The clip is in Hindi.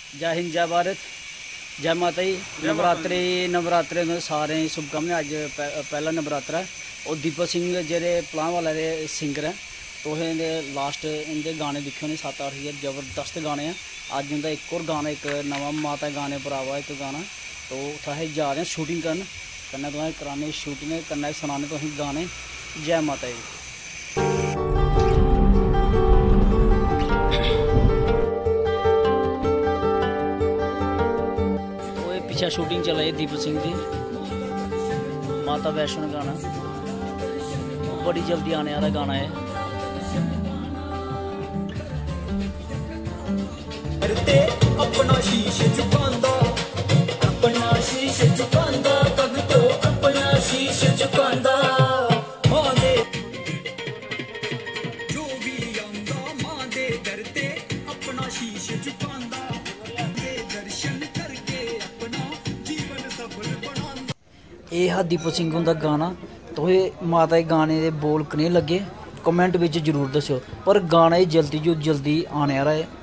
जय हिंद जय भारत जय माता जी। नवरात्रे में सारे शुभकामनाएं। अज पहला नवरात्रा है और दीपक सिंह जेह्ड़े पलां वाले दे सिंगर हैं तो इहदे लास्ट इनके गाने दिक्खे होने 7-8 जबरदस्त गाने हैं। अज उनका एक और गाना एक नवा माता गाने पर आवा एक गाना तो उत्थै अस जा रहे हैं शूटिंग करन कन्नै तुसें कराने शूटिंग कन्नै सनाने तुसें गाने। जय माता जी। पिछा शूटिंग चला है दीपक सिंह की माता वैष्णो गाना बड़ी जल्दी आने वाला गाना है। अपना शीश झुकांदा अपना शीश झुकांदा भगतो अपना शीश झुकांदा मां दे जो भी आंदा मां दे दर ते अपना शीश झुकांदा दे दर्शन करके अपना जीवन सफल बनांदा। ये हा दीपक सिंह उनका गाना। तुसें माता के गाने के बोल कनेह् लगे कमेंट विच जरूर दस्सो। पर गाना जल्दी जो जल्दी आने वाला है।